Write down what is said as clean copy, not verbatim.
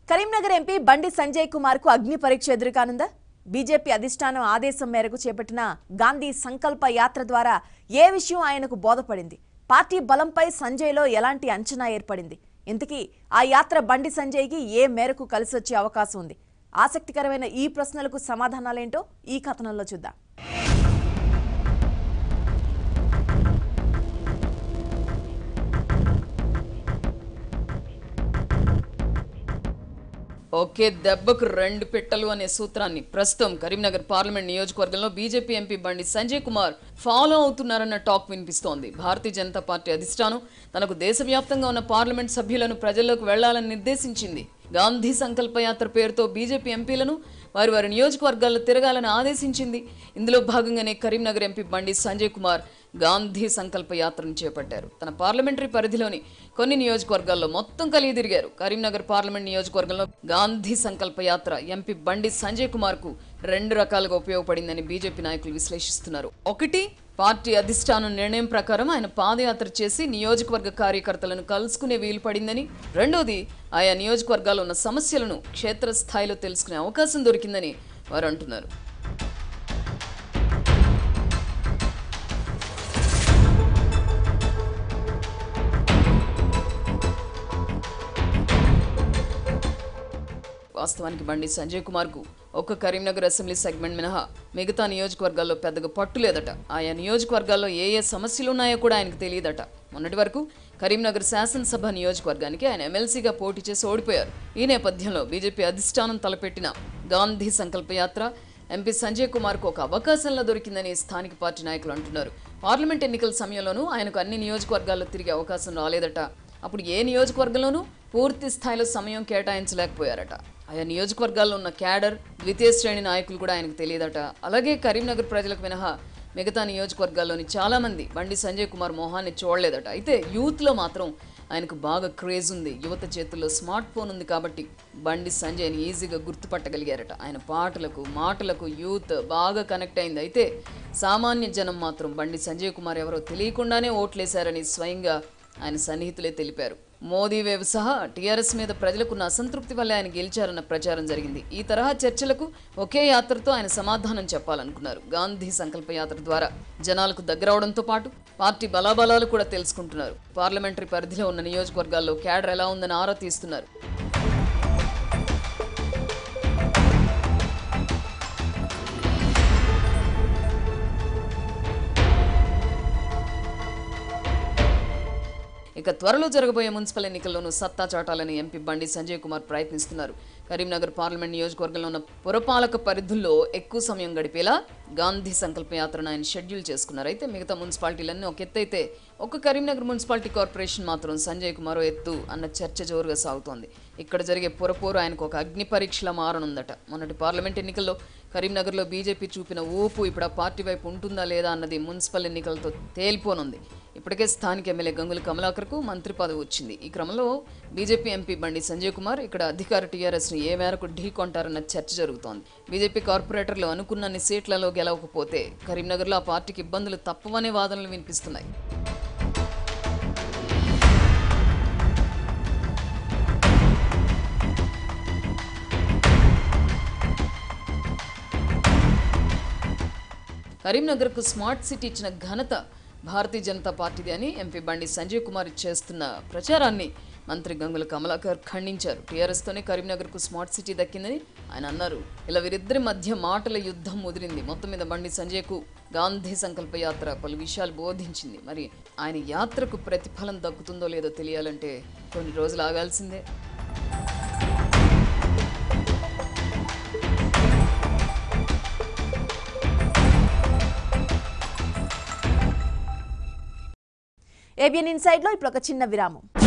Karimnagar MP Bandi Sanjay Kumar కు అగ్ని పరీక్ష ఎదురుకానుందా? బీజేపీ అధిష్టానం ఆదేశం మేరకు చేపట్టిన గాంధీ సంకల్ప యాత్ర ద్వారా ఏ విషయం ఆయనకు బోధపడింది? పార్టీ బలంపై సంజయ్లో ఎలాంటి అంచనా ఏర్పడింది? ఇంతకీ ఆ యాత్ర బండి సంజయ్కి ఏ మేరకు కలిసొచ్చే అవకాశం ఉంది? ఆసక్తికరమైన ఈ ప్రశ్నలకు సమాధానాలేంటో ఈ కథనంలో చూద్దాం. ఒకే దెబ్బకు రెండు పిట్టలు అనే సూత్రాన్ని ప్రస్తుతం కరీంనగర్ పార్లమెంట్ నియోజకవర్గంలో BJP MP Bandi Sanjay Kumar follow అవుతున్నారన్న టాక్ వినిపిస్తోంది. భారతీయ జనతా పార్టీ అధిష్టానం తనకు దేశవ్యాప్తంగా ఉన్న పార్లమెంట్ సభ్యులను ప్రజల్లోకి వెళ్లాలని నిర్దేశించింది. గాంధీ సంకల్ప యాత్ర పేరుతో బీజేపీ ఎంపీలను వారి నియోజకవర్గాల్లో తిరగాలని ఆదేశించింది. ఇందులో భాగంగానే కరీంనగర్ ఎంపీ బండి సంజయ్ కుమార్ గాంధీ సంకల్ప యాత్రను చేపట్టారు. తన పార్లమెంటరీ పరిధిలోని కొన్ని నియోజకవర్గాల్లో మొత్తం కలిగి తిరిగారు. కరీంనగర్ పార్లమెంట్ నియోజకవర్గంలో గాంధీ సంకల్ప యాత్ర ఎంపీ బండి సంజయ్ కుమార్ కు రెండు రకాలుగా ఉపయోగపడిందని బీజేపీ నాయకులు విశ్లేషిస్తున్నారు. ఒకటి, పార్టీ అధిష్టానం నిర్ణయం ప్రకారం ఆయన పాదయాత్ర చేసి నియోజకవర్గ కార్యకర్తలను కలుసుకునే వీలు పడిందని, రెండోది ఆయా నియోజకవర్గాల్లో ఉన్న సమస్యలను క్షేత్రస్థాయిలో తెలుసుకునే అవకాశం దొరికిందని వారు అంటున్నారు. వాస్తవానికి బండి సంజయ్ కుమార్ కు ఒక్క కరీంనగర్ అసెంబ్లీ సెగ్మెంట్ మినహా మిగతా నియోజకవర్గాల్లో పెద్దగా పట్టు లేదట. ఆయా నియోజకవర్గాల్లో ఏ సమస్యలు ఉన్నాయో కూడా ఆయనకు తెలియదట. మొన్నటి వరకు కరీంనగర్ శాసనసభ నియోజకవర్గానికి ఆయన ఎమ్మెల్సీగా పోటీ చేసి ఓడిపోయారు. ఈ నేపథ్యంలో బీజేపీ అధిష్టానం తలపెట్టిన గాంధీ సంకల్ప యాత్ర ఎంపీ సంజయ్ కుమార్ కు ఒక అవకాశంలో దొరికిందని స్థానిక పార్టీ నాయకులు అంటున్నారు. పార్లమెంట్ ఎన్నికల సమయంలోనూ ఆయనకు అన్ని నియోజకవర్గాల్లో తిరిగే అవకాశం రాలేదట. అప్పుడు ఏ నియోజకవర్గంలోనూ పూర్తి స్థాయిలో సమయం కేటాయించలేకపోయారట. ఆయా నియోజకవర్గాల్లో ఉన్న క్యాడర్, ద్వితీయ శ్రేణి నాయకులు కూడా ఆయనకు తెలియదట. అలాగే కరీంనగర్ ప్రజలకు మినహా మిగతా నియోజకవర్గాల్లోని చాలామంది బండి సంజయ్ కుమార్ మొహాన్ని చూడలేదట. అయితే యూత్లో మాత్రం ఆయనకు బాగా క్రేజ్ ఉంది. యువత చేతుల్లో స్మార్ట్ ఫోన్ ఉంది కాబట్టి బండి సంజయ్ని ఈజీగా గుర్తుపట్టగలిగారట. ఆయన పాటలకు, మాటలకు యూత్ బాగా కనెక్ట్ అయింది. అయితే సామాన్య జనం మాత్రం బండి సంజయ్ కుమార్ ఎవరో తెలియకుండానే ఓట్లేశారని స్వయంగా ఆయన సన్నిహితులే తెలిపారు. మోదీ వేవ్ సహా టీఆర్ఎస్ మీద ప్రజలకున్న అసంతృప్తి వల్ల ఆయన గెలిచారన్న ప్రచారం జరిగింది. ఈ తరహా చర్చలకు ఒకే యాత్రతో ఆయన సమాధానం చెప్పాలనుకున్నారు. గాంధీ సంకల్ప యాత్ర ద్వారా జనాలకు దగ్గరవడంతో పాటు పార్టీ బలాబలాలు కూడా తెలుసుకుంటున్నారు. పార్లమెంటరీ పరిధిలో ఉన్న నియోజకవర్గాల్లో క్యాడర్ ఎలా ఉందని ఆరా తీస్తున్నారు. ఇక త్వరలో జరగబోయే మున్సిపల్ ఎన్నికల్లోనూ సత్తా చాటాలని ఎంపీ బండి సంజయ్ కుమార్ ప్రయత్నిస్తున్నారు. కరీంనగర్ పార్లమెంట్ నియోజకవర్గంలో ఉన్న పురపాలక పరిధుల్లో ఎక్కువ సమయం గడిపేలా గాంధీ సంకల్ప యాత్రను ఆయన షెడ్యూల్ చేసుకున్నారు. అయితే మిగతా మున్సిపాలిటీలన్నీ ఒక ఎత్తు అయితే ఒక్క కరీంనగర్ మున్సిపాలిటీ కార్పొరేషన్ మాత్రం సంజయ్ కుమార్ ఎత్తు అన్న చర్చ జోరుగా సాగుతోంది. ఇక్కడ జరిగే పురపోరు ఆయనకు ఒక అగ్ని పరీక్షలా మారనుందట. మొన్నటి పార్లమెంట్ ఎన్నికల్లో కరీంనగర్లో బీజేపీ చూపిన ఊపు ఇప్పుడు ఆ పార్టీ వైపు ఉంటుందా లేదా అన్నది మున్సిపల్ ఎన్నికలతో తేలిపోనుంది. ఇప్పటికే స్థానిక ఎమ్మెల్యే గంగుల కమలాకర్కు మంత్రి పదవి వచ్చింది. ఈ క్రమంలో బీజేపీ ఎంపీ బండి సంజయ్ కుమార్ ఇక్కడ అధికార టీఆర్ఎస్ను ఏ మేరకు ఢీకొంటారన్న చర్చ జరుగుతోంది. బీజేపీ కార్పొరేటర్లు అనుకున్నన్ని సీట్లలో గెలవకపోతే కరీంనగర్లో ఆ పార్టీకి ఇబ్బందులు తప్పవనే వాదనలు వినిపిస్తున్నాయి. కరీంనగర్కు స్మార్ట్ సిటీ ఇచ్చిన ఘనత భారతీయ జనతా పార్టీది అని ఎంపీ బండి సంజయ్ కుమార్ చేస్తున్న ప్రచారాన్ని మంత్రి గంగుల కమలాకర్ ఖండించారు. టీఆర్ఎస్తోనే కరీంనగర్కు స్మార్ట్ సిటీ దక్కిందని ఆయన అన్నారు. ఇలా వీరిద్దరి మధ్య మాటల యుద్ధం ముదిరింది. మొత్తం మీద బండి సంజయ్కు గాంధీ సంకల్ప యాత్ర పలు విషయాలు బోధించింది. మరి ఆయన యాత్రకు ప్రతిఫలం దక్కుతుందో లేదో తెలియాలంటే కొన్ని రోజులు ఆగాల్సిందే. ABN ఇన్సైడ్ లో ఇప్పుడు ఒక చిన్న విరామం.